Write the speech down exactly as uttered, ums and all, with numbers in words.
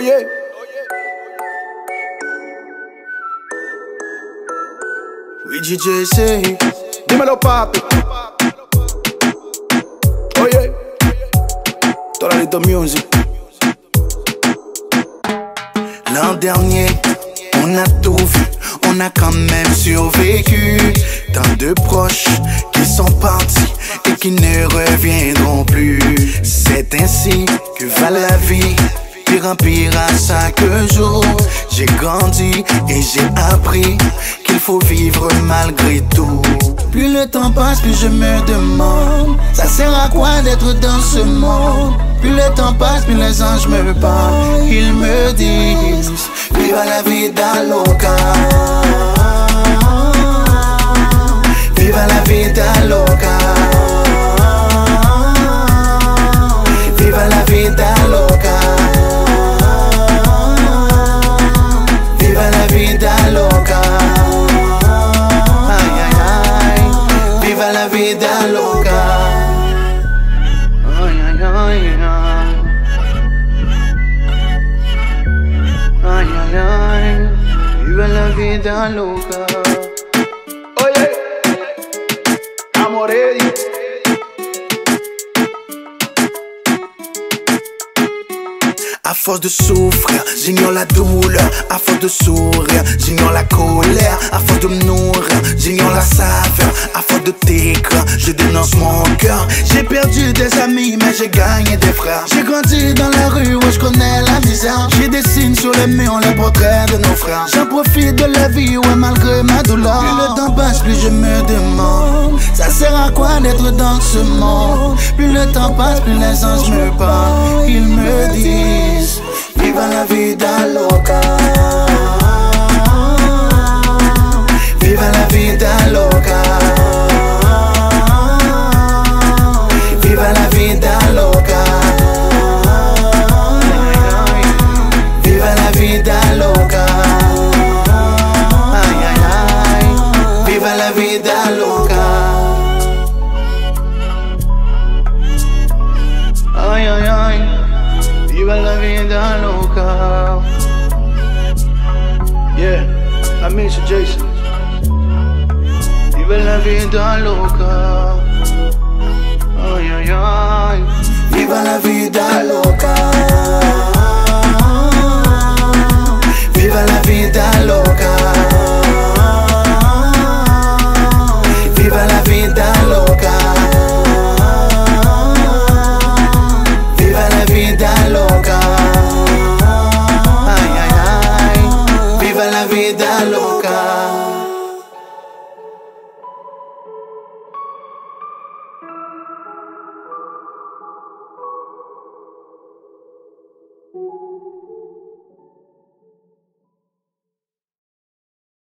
Oye. Oui, D J C. Dímelo, papi. Oye. Tolalito Music. L'an dernier, on a tout vu, on a quand même survécu. Tant de proches qui sont partis et qui ne reviendront plus. C'est ainsi que va la vie, pire en pire à chaque jour. J'ai grandi et j'ai appris qu'il faut vivre malgré tout. Plus le temps passe, plus je me demande, ça sert à quoi d'être dans ce monde? Plus le temps passe, plus les anges me parlent. Ils me disent, viva la vida loca. Viva la vida loca. Viva la vida loca. Viva la vida loca. Ay, ay, ay. Viva la vida loca. Ay, ay, ay, ay. Ay, ay, ay. Viva la vida loca. Oye, Amoredi. À force de souffrir, j'ignore la douleur. À force de sourire, j'ignore la colère. À force de me nourrir, j'ignore la saveur. À force de t'écrire, je dénonce mon cœur. J'ai perdu des amis, mais j'ai gagné des frères. J'ai grandi dans la rue où je connais la misère. J'ai des signes sur les murs, les portraits de nos frères. J'en profite de la vie, ouais, malgré ma douleur. Plus le temps passe, plus je me demande, ça sert à quoi d'être dans ce monde? Plus le temps passe, plus les anges me parlent. Ils me disent, viva la vida loca. Viva la vida loca. Viva la vida loca. Viva la vida loca. Ay, ay, ay. Viva la vida loca. Ay, ay, ay. Viva la vida loca. Yeah, I miss you, Jason. Viva la vida loca. Ay, ay, ay. Viva la vida loca. Viva la vida loca. Viva la vida loca. Viva la vida loca. Ay, ay, ay. Viva la vida loca.